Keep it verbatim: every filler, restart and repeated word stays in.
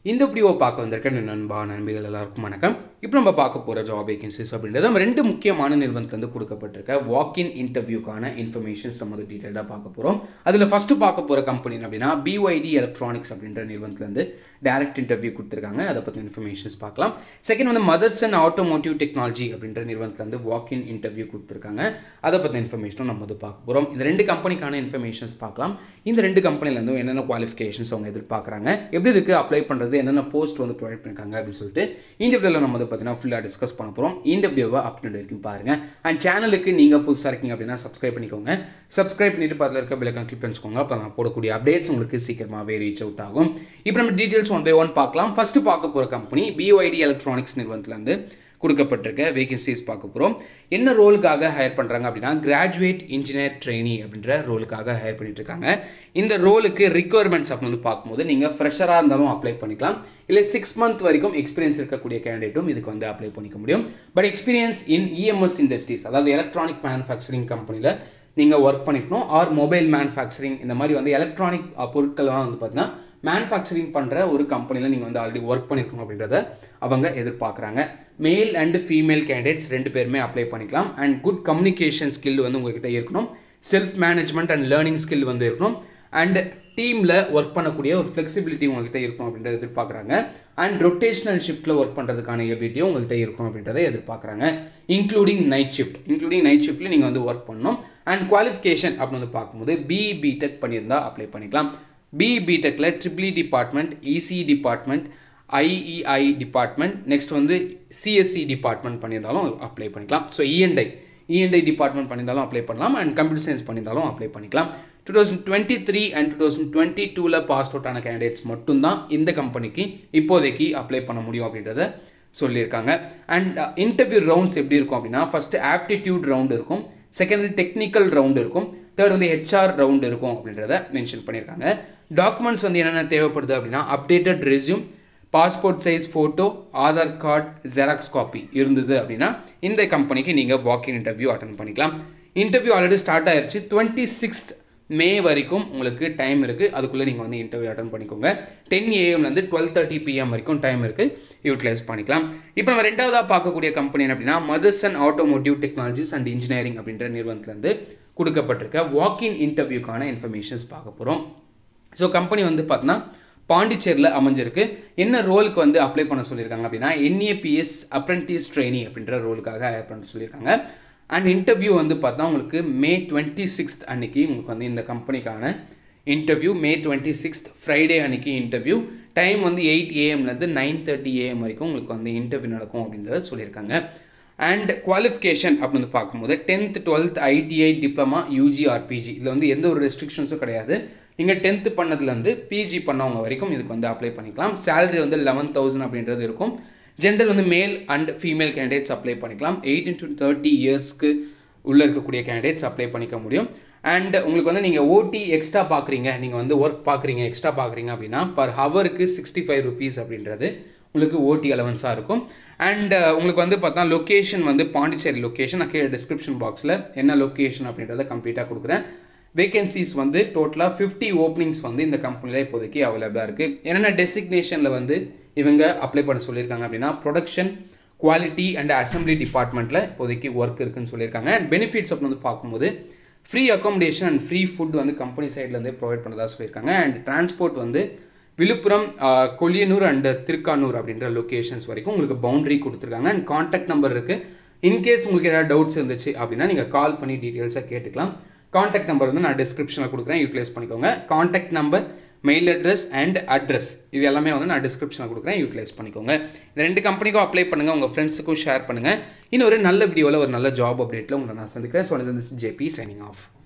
இந்த வீடியோ பார்க்க வந்திருக்க நண்பா நண்பிகள் எல்லாருக்கும் வணக்கம். இப்போ நம்ம பார்க்க போகிற ஜாப் வேகன்சிஸ் அப்படின்றது நம்ம ரெண்டு முக்கியமான நிறுவனத்துலேருந்து கொடுக்கப்பட்டிருக்க வாக்கின் இன்டர்வியூக்கான இன்ஃபர்மேஷன்ஸ் நம்ம வந்து டீட்டெயிலாக பார்க்க போகிறோம். அதில் ஃபஸ்ட்டு பார்க்க போகிற கம்பெனி அப்படின்னா B Y D எலக்ட்ரானிக்ஸ் அப்படின்ற நிறுவனத்துலேருந்து டைரக்ட் இன்டர்வியூ கொடுத்துருக்காங்க. அதை பற்றி இன்ஃபர்மேஷன்ஸ் பார்க்கலாம். செகண்ட் வந்து மதர்சன் ஆட்டோமோட்டிவ் டெக்னாலஜி அப்படின்ற நிறுவனத்துலேருந்து வாக்கின் இன்டர்வியூ கொடுத்துருக்காங்க. அதை பற்றி இன்ஃபர்மேஷனும் நம்ம வந்து பார்க்க போகிறோம். இந்த ரெண்டு கம்பெனிக்கான இன்ஃபர்மேஷன்ஸ் பார்க்கலாம். இந்த ரெண்டு கம்பெனிலேருந்து என்னென்ன குவாலிஃபிகேஷன்ஸ் அவங்க எதிர்பார்க்குறாங்க, எப்படி இதுக்கு அப்ளை பண்ணுறது, என்னென்ன போஸ்ட் வந்து ப்ரொவைட் பண்ணிருக்காங்க அப்படின்னு சொல்லிட்டு இந்த வீடியோவில் நம்ம வந்து பார்த்தீங்கன்னா ஃபுல்லாக டிஸ்கஸ் பண்ண போகிறோம். இந்த வீடியோவை அப்டேட் வரைக்கும் பாருங்கள். அண்ட் சேனலுக்கு நீங்கள் புதுசாக இருக்கீங்க அப்படின்னா சப்ஸ்கிரைப் பண்ணிக்கோங்க. சப்ஸ்கிரைப் பண்ணிட்டு பக்கத்தில் இருக்க பெல் ஐகான் கிளிக் பண்ணிக்கோங்க. அப்போ நான் போடக்கூடிய அப்டேட்ஸ் உங்களுக்கு சீக்கிரமாகவே ரீச் அவுட் ஆகும். இப்போ நம்ம டீட்டெயில்ஸ் ஒன் பை ஒன் பார்க்கலாம். ஃபஸ்ட்டு பார்க்க போகிற company B Y D electronics நிறுவனத்துலேருந்து கொடுக்கப்பட்டிருக்க வேகன்சிஸ் பார்க்க போகிறோம். என்ன ரோலுக்காக ஹையர் பண்ணுறாங்க அப்படின்னா கிராஜுவேட் இன்ஜினியர் ட்ரெயினி அப்படின்ற ரோலுக்காக ஹையர் பண்ணிட்டு இருக்காங்க. இந்த ரோலுக்கு ரிக்வயர்மெண்ட்ஸ் அப்படின்னு வந்து பார்க்கும்போது நீங்கள் ஃப்ரெஷராக இருந்தாலும் அப்ளை பண்ணிக்கலாம், இல்லை சிக்ஸ் மந்த் வரைக்கும் எக்ஸ்பீரியன்ஸ் இருக்கக்கூடிய கேண்டிடேட்டும் இதுக்கு வந்து அப்ளை பண்ணிக்க முடியும். But experience in E M S industries, அதாவது எலக்ட்ரானிக் மேனுஃபேக்சரிங் கம்பெனியில் நீங்கள் ஒர்க் பண்ணிக்கணும். ஆர் மொபைல் மேனுஃபேக்சரிங், இந்த மாதிரி வந்து எலக்ட்ரானிக் பொருட்கள்லாம் வந்து பார்த்தீங்கன்னா மேனுஃபேக்சரிங் பண்ணுற ஒரு கம்பெனியில் நீங்கள் வந்து ஆல்ரெடி ஒர்க் பண்ணியிருக்கணும் அப்படின்றத அவங்க எதிர்பார்க்குறாங்க. மேல் அண்ட் ஃபீமேல் கேண்டிடேட்ஸ் ரெண்டு பேருமே அப்ளை பண்ணிக்கலாம். அண்ட் குட் கம்யூனிகேஷன் ஸ்கில் வந்து உங்கள்கிட்ட இருக்கணும். Self management and learning skill வந்து இருக்கணும். அண்ட் டீமில் ஒர்க் பண்ணக்கூடிய ஒரு ஃப்ளெக்சிபிலிட்டி உங்கள்கிட்ட இருக்கணும் அப்படின்றத எதிர்பார்க்குறாங்க. அண்ட் ரொட்டேஷனல் ஷிஃப்ட்டில் ஒர்க் பண்ணுறதுக்கான எபிலிட்டியும் உங்கள்கிட்ட இருக்கணும் அப்படின்றத எதிர்பார்க்குறாங்க. Including night shift including night ஷிஃப்ட்டில் நீங்கள் வந்து ஒர்க் பண்ணணும். அண்ட் குவாலிஃபிகேஷன் அப்படின்னு வந்து பார்க்கும்போது B B Tech பண்ணியிருந்தால் அப்ளை பண்ணிக்கலாம். B B Techல triple E department, E C E department, I E I department, next வந்து C S E டிபார்ட்மெண்ட் பண்ணியிருந்தாலும் அப்ளை பண்ணிக்கலாம். So E and I E and I department பண்ணியிருந்தாலும் apply பண்ணலாம். And computer science பண்ணியிருந்தாலும் apply பண்ணிக்கலாம். Two thousand twenty three and two thousand twenty டூவில் pass out ஆன candidates மட்டும்தான் இந்த கம்பெனிக்கு இப்போதைக்கு அப்ளை பண்ண முடியும் அப்படின்றத சொல்லியிருக்காங்க. அண்ட் இன்டர்வியூ ரவுண்ட்ஸ் எப்படி இருக்கும் அப்படின்னா ஃபஸ்ட்டு ஆப்டிடியூட் ரவுண்ட் இருக்கும், செகண்ட் டெக்னிக்கல் ரவுண்ட் இருக்கும், தேர்ட் வந்து H R ரவுண்ட் இருக்கும் அப்படின்றத மென்ஷன் பண்ணியிருக்காங்க. டாக்குமெண்ட்ஸ் வந்து என்னென்ன தேவைப்படுது அப்படின்னா updated resume, passport size photo, Aadhaar card, xerox copy இருந்தது அப்படின்னா இந்த கம்பெனிக்கு நீங்கள் வாக்கின் இன்டர்வியூ அட்டன் பண்ணிக்கலாம். இன்டர்வியூ ஆல்ரெடி ஸ்டார்ட் ஆயிடுச்சு. டுவெண்ட்டி சிக்ஸ்த் மே வரைக்கும் உங்களுக்கு டைம் இருக்குது. அதுக்குள்ளே நீங்கள் வந்து இன்டர்வியூ அட்டன் பண்ணிக்கோங்க. டென் ஏஎம்லேருந்து டுவெல் தேர்ட்டி பிஎம் வரைக்கும் டைம் இருக்குது, யூட்டிலைஸ் பண்ணிக்கலாம். இப்போ நம்ம ரெண்டாவதாக பார்க்கக்கூடிய கம்பெனி என்ன அப்படின்னா Motherson automotive technologies and engineering அப்படின்ற நிறுவனத்துலேருந்து கொடுக்கப்பட்டிருக்க வாக்கின் இன்டர்வியூக்கான இன்ஃபர்மேஷன்ஸ் பார்க்க போகிறோம். ஸோ கம்பெனி வந்து பார்த்தீங்கன்னா பாண்டிச்சேரியில் அமைஞ்சிருக்கு. என்ன ரோலுக்கு வந்து அப்ளை பண்ண சொல்லியிருக்காங்க அப்படின்னா N A P S apprentice trainee அப்படின்ற ரோலுக்காக ஹையர் பண்ண சொல்லியிருக்காங்க. அண்ட் இன்டர்வியூ வந்து பார்த்தா உங்களுக்கு மே டுவெண்ட்டி சிக்ஸ்த் அன்னைக்கு உங்களுக்கு வந்து இந்த கம்பெனிக்கான interview May twenty sixth Friday அன்னைக்கு இன்டர்வியூ. டைம் வந்து எயிட் ஏஎம்லேருந்து நைன் தேர்ட்டி ஏஎம் வரைக்கும் உங்களுக்கு வந்து இன்டர்வியூ நடக்கும் அப்படின்றத சொல்லியிருக்காங்க. அண்ட் குவாலிஃபிகேஷன் அப்படின்னு பார்க்கும்போது tenth twelfth I T I diploma U G or P G இதில் வந்து எந்த ஒரு ரெஸ்ட்ரிக்ஷன்ஸும் கிடையாது. நீங்கள் டென்த்து பண்ணதுலேருந்து P G பண்ணவங்க வரைக்கும் இதுக்கு வந்து அப்ளை பண்ணிக்கலாம். சேலரி வந்து லெவன் தௌசண்ட் அப்படின்றது இருக்கும். ஜெண்டர் வந்து male and female candidates apply பண்ணிக்கலாம். எயிட்டீன் டு தேர்ட்டி இயர்ஸ்க்கு உள்ளே இருக்கக்கூடிய கேண்டிடேட்ஸ் அப்ளை பண்ணிக்க முடியும். அண்ட் உங்களுக்கு வந்து நீங்கள் ஓடி எக்ஸ்ட்ரா பார்க்குறீங்க, நீங்கள் வந்து ஒர்க் பார்க்குறீங்க, எக்ஸ்ட்ரா பார்க்குறீங்க அப்படின்னா பர் ஹவருக்கு சிக்ஸ்டி ஃபைவ் ருபீஸ் அப்படின்றது உங்களுக்கு ஓடி அலவன்ஸாக இருக்கும். அண்ட் உங்களுக்கு வந்து பார்த்தா லொக்கேஷன் வந்து பாண்டிச்சேரி லொக்கேஷன், நான் கீழே டிஸ்கிரிப்ஷன் பாக்ஸில் என்ன லொக்கேஷன் அப்படின்றத கம்ப்ளீட்டாக கொடுக்குறேன். வேகன்சிஸ் வந்து டோட்டலாக ஃபிஃப்டி ஓப்பனிங்ஸ் வந்து இந்த கம்பெனியில் இப்போதைக்கு அவைலபிளாக இருக்குது. என்னென்ன டெசிக்னேஷனில் வந்து இவங்க அப்ளை பண்ண சொல்லியிருக்காங்க அப்படின்னா ப்ரொடக்ஷன், குவாலிட்டி அண்ட் அசம்பிளி டிபார்ட்மெண்ட்டில் இப்போதைக்கு ஒர்க் இருக்குன்னு சொல்லியிருக்காங்க. அண்ட் பெனிஃபிட்ஸ் அப்படின்னு வந்து பார்க்கும்போது free accommodation and free food வந்து கம்பெனி சைட்லேருந்து ப்ரொவைட் பண்ணதாக சொல்லியிருக்காங்க. அண்ட் டிரான்ஸ்போர்ட் வந்து விழுப்புரம், கொல்லியனூர் அண்ட் திருக்கானூர் அப்படின்ற லொக்கேஷன்ஸ் வரைக்கும் உங்களுக்கு பவுண்டரி கொடுத்துருக்காங்க. அண்ட் கான்டாக்ட் நம்பர் இருக்குது. இன்கேஸ் உங்களுக்கு ஏதாவது டவுட்ஸ் இருந்துச்சு அப்படின்னா நீங்கள் கால் பண்ணி டீட்டெயில்ஸாக கேட்டுக்கலாம். கான்டாக்ட் நம்பர் வந்து நான் டிஸ்கிரிப்ஷனில் கொடுக்குறேன், யூட்டிலைஸ் பண்ணிக்கோங்க. Contact number, mail address and address இது எல்லாமே வந்து நான் டிஸ்கிரிப்ஷனில் கொடுக்குறேன், யூட்டிலைஸ் பண்ணிக்கோங்க. இந்த ரெண்டு கம்பெனிக்கும் அப்ளை பண்ணுங்கள், உங்கள் ஃப்ரெண்ட்ஸுக்கும் ஷேர் பண்ணுங்கள். இன்னொரு நல்ல வீடியோவில் ஒரு நல்ல ஜாப் அப்டேட்டில் உங்களை நான் சந்திக்கிறேன். So this is J P signing of.